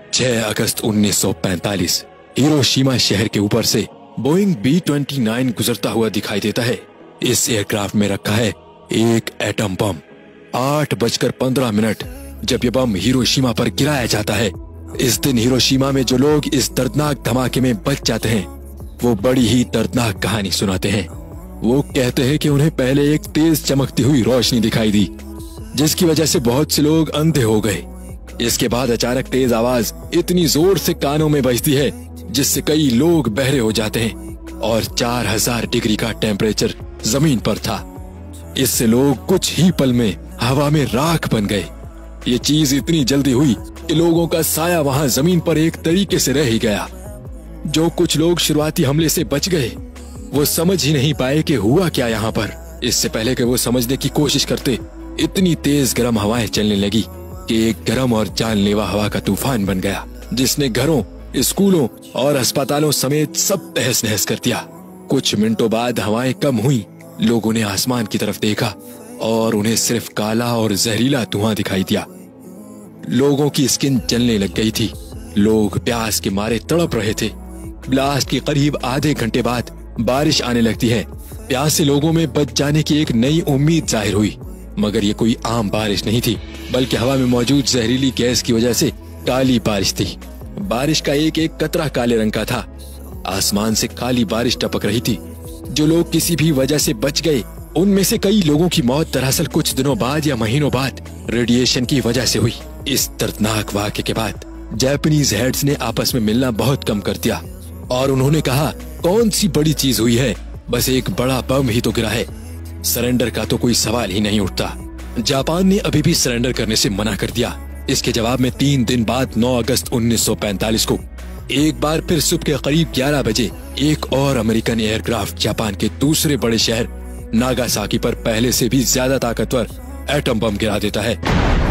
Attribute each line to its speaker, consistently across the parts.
Speaker 1: 6 अगस्त 1945 Hiroshima शहर के ऊपर से बोइंग B-29 गुजरता हुआ दिखाई देता है। इस एयरक्राफ्ट में रखा है एक एटम बम। 8:15 जब यह बम हिरोशिमा पर गिराया जाता है। इस दिन हिरोशिमा में जो लोग इस दर्दनाक धमाके में बच जाते हैं वो बड़ी ही दर्दनाक कहानी सुनाते हैं। वो कहते हैं कि उन्हें पहले एक तेज चमकती हुई रोशनी दिखाई दी जिसकी वजह से बहुत से लोग अंधे हो गए। इसके बाद अचानक तेज आवाज इतनी जोर से कानों में बजती है जिससे कई लोग बहरे हो जाते हैं और 4000 डिग्री का टेम्परेचर जमीन पर था। इससे लोग कुछ ही पल में हवा में राख बन गए। ये चीज इतनी जल्दी हुई कि लोगों का साया वहां जमीन पर एक तरीके से रह ही गया। जो कुछ लोग शुरुआती हमले से बच गए वो समझ ही नहीं पाए कि हुआ क्या यहाँ पर। इससे पहले कि वो समझने की कोशिश करते इतनी तेज गर्म हवाएं चलने लगी कि एक गर्म और जानलेवा हवा का तूफान बन गया जिसने घरों, स्कूलों और अस्पतालों समेत सब तहस नहस कर दिया। कुछ मिनटों बाद हवाएं कम हुई। लोगों ने आसमान की तरफ देखा और उन्हें सिर्फ काला और जहरीला धुआं दिखाई दिया। लोगों की स्किन जलने लग गई थी। लोग प्यास के मारे तड़प रहे थे। ब्लास्ट के करीब आधे घंटे बाद बारिश आने लगती है। प्यासे लोगों में बच जाने की एक नई उम्मीद जाहिर हुई, मगर ये कोई आम बारिश नहीं थी बल्कि हवा में मौजूद जहरीली गैस की वजह से काली बारिश थी। बारिश का एक एक कतरा काले रंग का था। आसमान से काली बारिश टपक रही थी। जो लोग किसी भी वजह से बच गए उनमें से कई लोगों की मौत दरअसल कुछ दिनों बाद या महीनों बाद रेडिएशन की वजह से हुई। इस दर्दनाक वाक़े के बाद जापानीज हेड्स ने आपस में मिलना बहुत कम कर दिया और उन्होंने कहा, कौन सी बड़ी चीज हुई है, बस एक बड़ा बम ही तो गिरा है। सरेंडर का तो कोई सवाल ही नहीं उठता। जापान ने अभी भी सरेंडर करने से मना कर दिया। इसके जवाब में 3 दिन बाद 9 अगस्त 1945 को एक बार फिर सुबह के करीब 11 बजे एक और अमेरिकन एयरक्राफ्ट जापान के दूसरे बड़े शहर नागासाकी पर पहले से भी ज्यादा ताकतवर एटम बम गिरा देता है।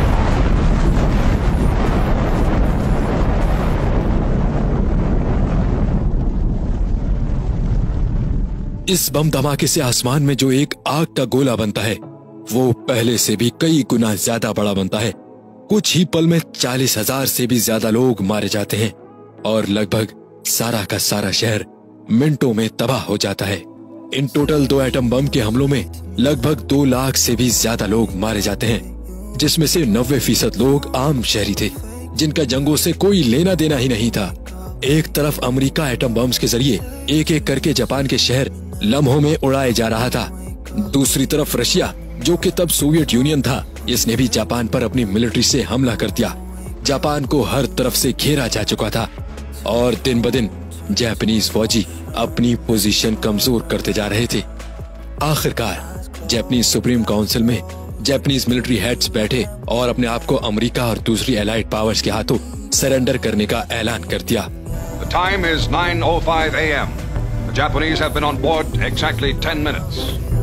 Speaker 1: इस बम धमाके से आसमान में जो एक आग का गोला बनता है वो पहले से भी कई गुना ज्यादा बड़ा बनता है। कुछ ही पल में 40,000 से भी ज्यादा लोग मारे जाते हैं और लगभग सारा का सारा शहर मिनटों में तबाह हो जाता है। इन टोटल 2 एटम बम के हमलों में लगभग 2 लाख से भी ज्यादा लोग मारे जाते हैं, जिसमें से 90% लोग आम शहरी थे जिनका जंगों से कोई लेना देना ही नहीं था। एक तरफ अमेरिका एटम बम्स के जरिए एक एक करके जापान के शहर लम्हों में उड़ाए जा रहा था। दूसरी तरफ रशिया, जो कि तब सोवियत यूनियन था, इसने भी जापान पर अपनी मिलिट्री से हमला कर दिया। जापान को हर तरफ से घेरा जा चुका था और दिन ब दिन जापानीज फौजी अपनी पोजीशन कमजोर करते जा रहे थे। आखिरकार जापानीज सुप्रीम काउंसिल में जापानीज मिलिट्री हेड्स बैठे और अपने आप को अमेरिका और दूसरी एलाइड पावर्स के हाथों सरेंडर करने का ऐलान कर दिया।
Speaker 2: The time is 9:05 a.m. The Japanese have been on board exactly 10 minutes.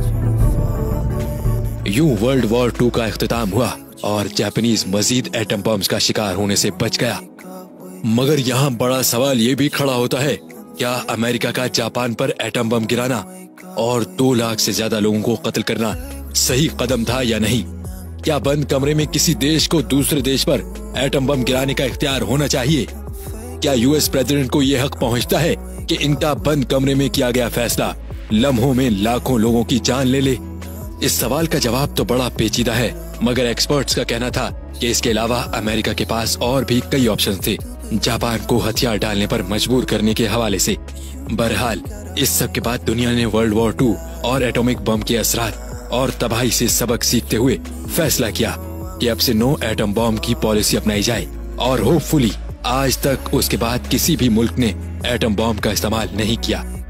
Speaker 1: यूं वर्ल्ड वॉर 2 का इख्तिताम हुआ और जापानीज मजीद एटम बम्स का शिकार होने से बच गया। मगर यहाँ बड़ा सवाल ये भी खड़ा होता है, क्या अमेरिका का जापान पर एटम बम गिराना और 2 लाख से ज्यादा लोगों को कत्ल करना सही कदम था या नहीं? क्या बंद कमरे में किसी देश को दूसरे देश पर एटम बम गिराने का इख्तियार होना चाहिए? क्या यूएस प्रेसिडेंट को यह हक पहुंचता है कि इनका बंद कमरे में किया गया फैसला लम्हों में लाखों लोगों की जान ले ले? इस सवाल का जवाब तो बड़ा पेचीदा है, मगर एक्सपर्ट्स का कहना था कि इसके अलावा अमेरिका के पास और भी कई ऑप्शन थे जापान को हथियार डालने पर मजबूर करने के हवाले से। बहरहाल इस सब के बाद दुनिया ने वर्ल्ड वॉर 2 और एटॉमिक बम के असरात और तबाही से सबक सीखते हुए फैसला किया कि अब से नो एटम बम की पॉलिसी अपनाई जाए और होपफुली आज तक उसके बाद किसी भी मुल्क ने एटम बम का इस्तेमाल नहीं किया।